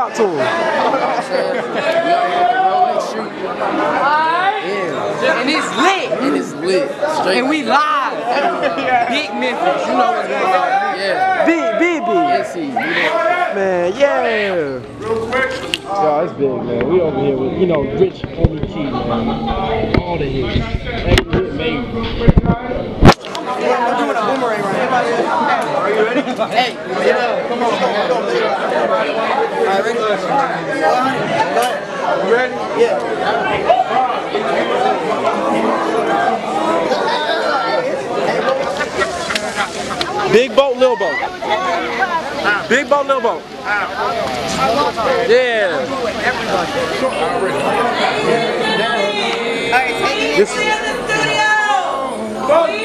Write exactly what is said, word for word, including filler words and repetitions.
out to him. We out here at the Rolex shoot. Yeah. And it's lit. And it's lit. Straight. And we live. Big Memphis. You know what's going on. Yeah. Big, big, big. Yes, he. Man, yeah. Yo, it's big, man. We over here with, you know, Rich O B T, man. All the hits. Every hit made. I'm doing a boomerang right now. Are you ready? Hey, yeah. Come on, come on. Alright, ready? You ready? Yeah. Big boat, little boat. Big boat, little boat. Yeah. This